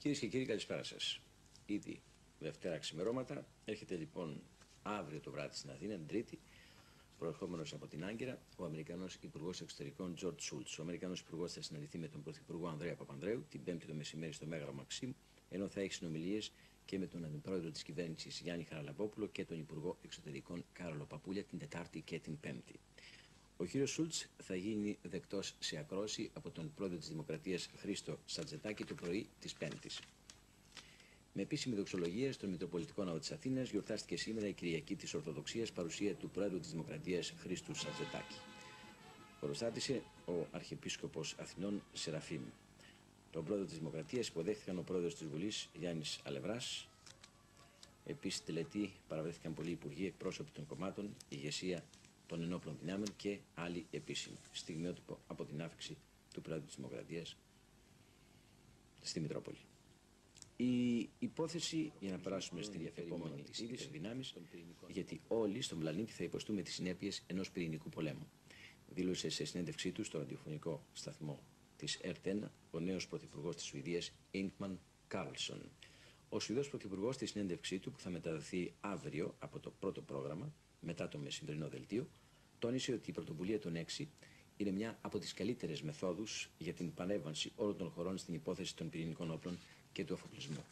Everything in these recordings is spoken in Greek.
Κυρίες και κύριοι, καλησπέρα σας. Ήδη Δευτέρα ξημερώματα. Έρχεται λοιπόν αύριο το βράδυ στην Αθήνα, την Τρίτη, προερχόμενος από την Άγκυρα, ο Αμερικανός Υπουργός Εξωτερικών Τζορτ Σούλτς. Ο Αμερικανός Υπουργός θα συναντηθεί με τον Πρωθυπουργό Ανδρέα Παπανδρέου την Πέμπτη το μεσημέρι στο Μέγαρο Μαξίμ, ενώ θα έχει συνομιλίες και με τον Αντιπρόεδρο της Κυβέρνησης Γιάννη Χαραλαμπόπουλο και τον Υπουργό Εξωτερικών Κάρολο Παπούλια την Τετάρτη και την Πέμπτη. Ο κ. Σούλτς θα γίνει δεκτός σε ακρόαση από τον Πρόεδρο της Δημοκρατίας Χρήστο Σατζετάκη το πρωί της Πέμπτης. Με επίσημη δοξολογία στον Μητροπολιτικό Ναό της Αθήνας γιορτάστηκε σήμερα η Κυριακή της Ορθοδοξίας παρουσία του Πρόεδρου της Δημοκρατίας Χρήστου Σατζετάκη. Χωροστάτησε ο Αρχιεπίσκοπος Αθηνών Σεραφείμ. Τον Πρόεδρο της Δημοκρατίας υποδέχθηκαν ο Πρόεδρος της Βουλής Γιάννης Αλευράς. Επίσης, τελετή παραβρέθηκαν πολλοί υπουργοί, εκπρόσωποι των κομμάτων, ηγεσία των ενόπλων δυνάμεων και άλλοι επίσημοι. Στιγμιότυπο από την άφηξη του Πρόεδρου της Δημοκρατίας στη Μητρόπολη. Η υπόθεση, για να περάσουμε στην διαφερόμενη είδηση, δυνάμεις, γιατί όλοι στον πλανήτη θα υποστούμε τις συνέπειες ενός πυρηνικού πολέμου. Δήλωσε σε συνέντευξή του στο ραδιοφωνικό σταθμό της ΕΡΤ1 ο νέος πρωθυπουργός της Σουηδίας, Ingman Carlsson. Ο Σουηδός πρωθυπουργός στη συνέντευξή του, που θα μεταδοθεί αύριο από το πρώτο πρόγραμμα, μετά το μεσημβρινό δελτίο, τόνισε ότι η πρωτοβουλία των 6 είναι μια από τις καλύτερες μεθόδους για την πανέβανση όλων των χωρών στην υπόθεση των πυρηνικών όπλων και του αφοπλισμού.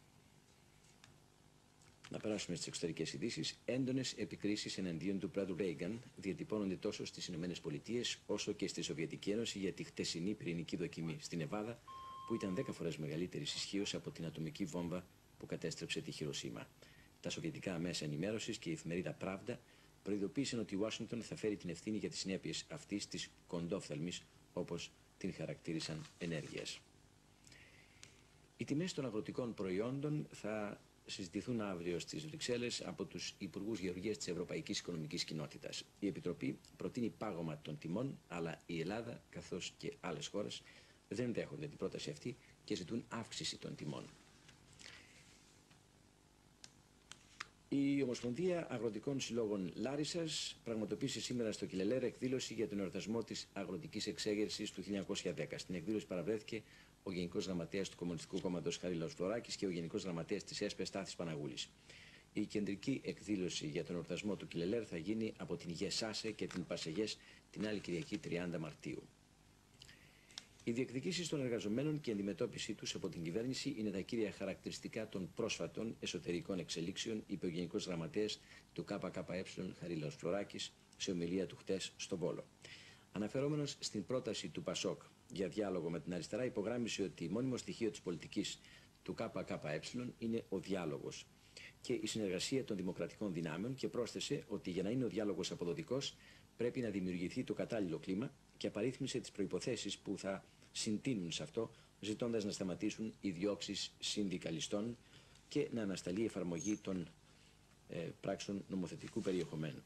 Να περάσουμε στις εξωτερικές ειδήσεις. Έντονες επικρίσεις εναντίον του πρόεδρου Ρέιγκαν διατυπώνονται τόσο στις ΗΠΑ όσο και στη Σοβιετική Ένωση για τη χτεσινή πυρηνική δοκιμή στην Νεβάδα, που ήταν 10 φορές μεγαλύτερης ισχύως από την ατομική βόμβα που κατέστρεψε τη Χιροσίμα. Τα σοβιετικά μέσα ενημέρωσης και η εφημερίδα Pravda προειδοποίησαν ότι η Ουάσιγκτον θα φέρει την ευθύνη για τις συνέπειες αυτής της κοντόφθαλμης, όπως την χαρακτήρισαν, ενέργειας. Οι τιμές των αγροτικών προϊόντων θα συζητηθούν αύριο στις Βρυξέλλες από τους Υπουργούς Γεωργίας της Ευρωπαϊκής Οικονομικής Κοινότητας. Η Επιτροπή προτείνει πάγωμα των τιμών, αλλά η Ελλάδα, καθώς και άλλες χώρες, δεν δέχονται την πρόταση αυτή και ζητούν αύξηση των τιμών. Η Ομοσπονδία Αγροτικών Συλλόγων Λάρισσας πραγματοποίησε σήμερα στο Κιλελέρ εκδήλωση για τον εορτασμό της αγροτικής εξέγερσης του 1910. Στην εκδήλωση παραβρέθηκε ο Γενικός Γραμματέας του Κομμουνιστικού Κόμματος Χαρίλαος Φλωράκης και ο Γενικός Γραμματέας της ΕΣΠΕ Στάθης Παναγούλης. Η κεντρική εκδήλωση για τον εορτασμό του Κιλελέρ θα γίνει από την ΓΕΣΑΣΕ και την ΠΑΣΕΓΕΣ την άλλη Κυριακή 30 Μαρτίου. Οι διεκδικήσεις των εργαζομένων και η αντιμετώπιση τους από την κυβέρνηση είναι τα κύρια χαρακτηριστικά των πρόσφατων εσωτερικών εξελίξεων, είπε ο Γενικός Γραμματέας του ΚΚΕ Χαρίλαος Φλωράκης σε ομιλία του χτες στο Βόλο. Αναφερόμενος στην πρόταση του ΠΑΣΟΚ για διάλογο με την αριστερά, υπογράμμισε ότι μόνιμο στοιχείο της πολιτικής του ΚΚΕ είναι ο διάλογος και η συνεργασία των δημοκρατικών δυνάμεων, και πρόσθεσε ότι για να είναι ο διάλογος αποδοτικός πρέπει να δημιουργηθεί το κατάλληλο κλίμα, και απαρίθμησε τις προϋποθέσεις που θα συντείνουν σε αυτό, ζητώντας να σταματήσουν οι διώξεις συνδικαλιστών και να ανασταλεί η εφαρμογή των πράξεων νομοθετικού περιεχομένου.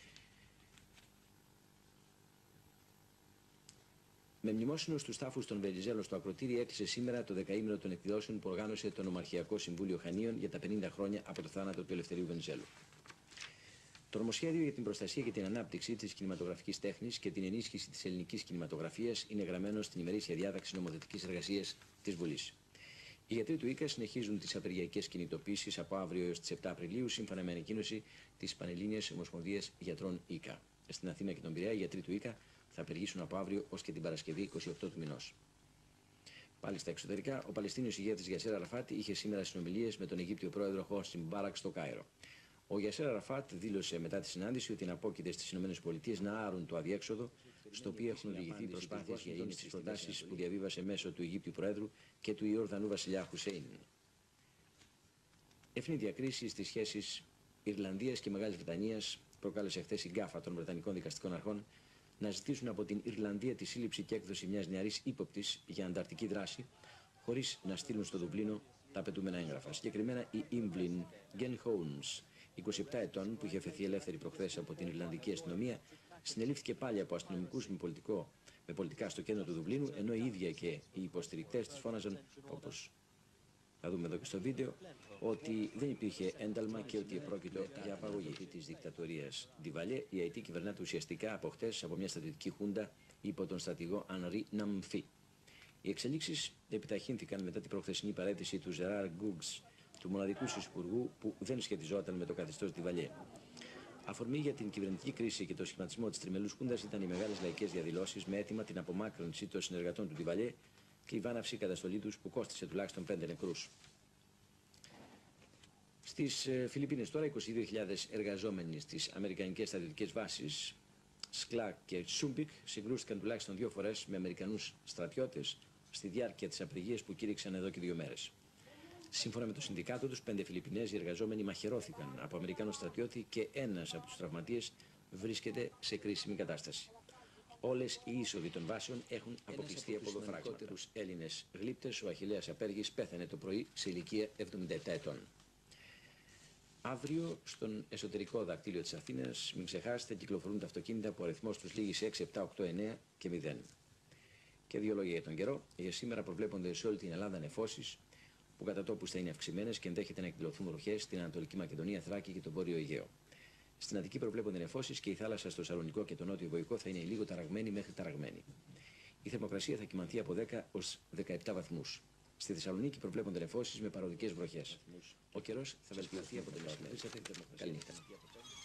Με μνημόσυνο στους τάφους των Βενιζέλων στο Ακροτήρι έκλεισε σήμερα το δεκαήμερο των εκδηλώσεων που οργάνωσε το Νομαρχιακό Συμβούλιο Χανίων για τα 50 χρόνια από το θάνατο του Ελευθερίου Βενιζέλου. Το νομοσχέδιο για την προστασία και την ανάπτυξη της κινηματογραφικής τέχνης και την ενίσχυση της ελληνικής κινηματογραφίας είναι γραμμένο στην ημερήσια διάταξη νομοθετικής εργασίας της Βουλής. Οι γιατροί του ΙΚΑ συνεχίζουν τις απεργιακές κινητοποίησεις από αύριο έως τις 7 Απριλίου, σύμφωνα με ανακοίνωση της Πανελλήνιας Ομοσπονδίας Γιατρών ΙΚΑ. Στην Αθήνα και τον Πειραιά, οι γιατροί του ΙΚΑ θα απεργήσουν από αύριο ως και την Παρασκευή 28 του μηνός. Πάλι στα εξωτερικά, ο Παλαιστίνιος ηγέτης Γιασέρ Αραφάτ είχε σήμερα συνομιλίες με τον Αιγύπτιο πρόεδρο Χόσνι Μουμπάρακ στο Κάιρο. Ο Γιασέρ Αραφάτ δήλωσε μετά τη συνάντηση ότι αναπόκειται στις ΗΠΑ να άρουν το αδιέξοδο στο οποίο έχουν οδηγηθεί προσπάθειες για ειρήνη στις προτάσεις που διαβίβασε μέσω του Αιγύπτιου Προέδρου και του Ιορδανού βασιλιά Χουσέιν. Ευνή διακρίση στις σχέσεις Ιρλανδίας και Μεγάλης Βρετανίας προκάλεσε χθες η γκάφα των Βρετανικών δικαστικών αρχών να ζητήσουν από την Ιρλανδία τη σύλληψη και έκδοση μιας νεαρής ύποπτης για ανταρκτική δράση, χωρίς να στείλουν στο Δουβλίνο τα απαιτούμενα έγγραφα. Συγκεκριμένα η Ιμβλιν Γκεν Χόουνς, 27 ετών, που είχε αφαιθεί ελεύθερη προχθές από την Ιρλανδική αστυνομία, συνελήφθηκε πάλι από αστυνομικούς με πολιτικά στο κέντρο του Δουβλίνου, ενώ η ίδια και οι υποστηρικτές της φώναζαν, όπως θα δούμε εδώ και στο βίντεο, ότι δεν υπήρχε ένταλμα και ότι επρόκειτο για απαγωγή της δικτατορίας Ντιβαλιέ. Η ΑΕΤ κυβερνάται ουσιαστικά από χτες από μια στρατιωτική χούντα υπό τον στρατηγό Ανρί Ναμφί. Οι εξελίξεις επιταχύνθηκαν μετά την προχθεσινή παραίτηση του Ζεράρ Γκούγκς, του μοναδικού συσπουργού που δεν σχετιζόταν με το καθεστώς Ντιβαλιέ. Αφορμή για την κυβερνητική κρίση και το σχηματισμό της τριμελούς χούντας ήταν οι μεγάλες λαϊκές διαδηλώσεις με αίτημα την απομάκρυνση των συνεργατών του Ντιβαλιέ και η βάναυση καταστολή τους που κόστισε τουλάχιστον 5 νεκρούς. Στις Φιλιππίνες τώρα 22.000 εργαζόμενοι στις αμερικανικές στρατιωτικές βάσεις Σκλάκ και Σούμπικ συγκρούστηκαν τουλάχιστον 2 φορές με Αμερικανούς στρατιώτες στη διάρκεια της απεργίας που κήρυξαν εδώ και 2 μέρες. Σύμφωνα με το συνδικάτο τους, 5 Φιλιππινέζοι εργαζόμενοι μαχαιρώθηκαν από Αμερικανό στρατιώτη και ένας από τους τραυματίες βρίσκεται σε κρίσιμη κατάσταση. Όλες οι είσοδοι των βάσεων έχουν αποκλειστεί από οδοφράγματα. Τους Έλληνες γλύπτες, ο Αχιλλέας Απέργης πέθανε το πρωί σε ηλικία 77 ετών. Αύριο στον εσωτερικό δακτύλιο της Αθήνας, μην ξεχάσετε, κυκλοφορούν τα αυτοκίνητα που ο αριθμός τους λήγει σε 6, 7, 8, 9 και 0. Και 2 λόγια για τον καιρό. Για σήμερα προβλέπονται σε όλη την Ελλάδα νεφώσεις που κατά τόπους θα είναι αυξημένες και ενδέχεται να εκδηλωθούν βροχές στην Ανατολική Μακεδονία, Θράκη και τον Βόρειο Αιγαίο. Στην Αττική προβλέπονται νεφώσεις και η θάλασσα στο Σαλονικό και το Νότιο Βοϊκό θα είναι λίγο ταραγμένη μέχρι ταραγμένη. Η θερμοκρασία θα κυμανθεί από 10 ως 17 βαθμούς. Στη Θεσσαλονίκη προβλέπονται νεφώσεις με παροδικές βροχές. Ο καιρός θα βελτιωθεί από το μεσημέρι. Καληνύχτα.